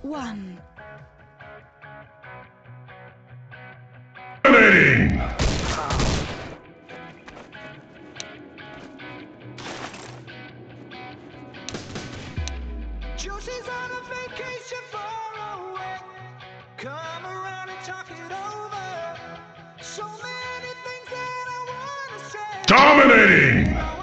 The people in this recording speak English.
one. Dominating! Josie's on a vacation far away. Come around and talk it over. So many things that I wanna say. Dominating!